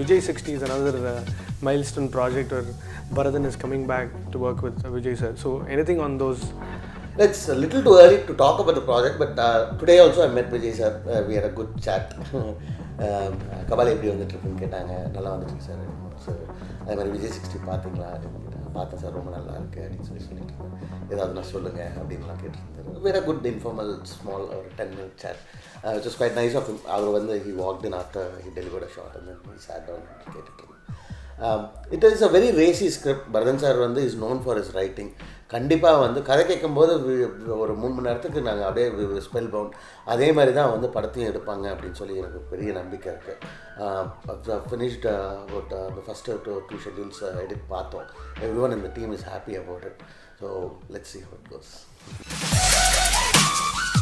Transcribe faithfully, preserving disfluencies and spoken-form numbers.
Vijay sixty is another uh, milestone project where Bharathan is coming back to work with uh, Vijay sir. So anything on those? It's a little too early to talk about the project, but uh, today also I met Vijay sir. Uh, we had a good chat. Kabali எப்படி வந்துட்டுருக்குன்னு கேட்டாங்க. நல்லா வந்துட்டு sir. So அதே மாதிரி Vijay sixty பார்த்தீங்களா அப்படின்னு கேட்டாங்க. பார்த்தேன் சார், ரொம்ப நல்லா இருக்குது அப்படின்னு சொல்லி சொல்லிட்டு ஏதாவது நான் சொல்லுங்கள் அப்படின்லாம் கேட்டுருந்தாரு. வேறு குட் இன்ஃபார்மல் ஸ்மால் ஒரு ten minute chat which is quite nice of him. அவர் வந்து he walked in after he delivered a short and then sat down கேட்டுட்டு it is a very racy script. Bharathan sir வந்து is known for his writing. கண்டிப்பாக வந்து கதை கேட்கும்போது ஒரு மூணு மணி நேரத்துக்கு நாங்கள் அப்படியே ஸ்பெல் பவுண்ட் அதே மாதிரி தான் வந்து படத்தையும் எடுப்பாங்க அப்படின்னு சொல்லி எனக்கு பெரிய நம்பிக்கை இருக்குது. Finished about the first two two schedules edit பார்த்தோம். எவ்ரி ஒன் இந்த team is happy about it. So let's see how it goes.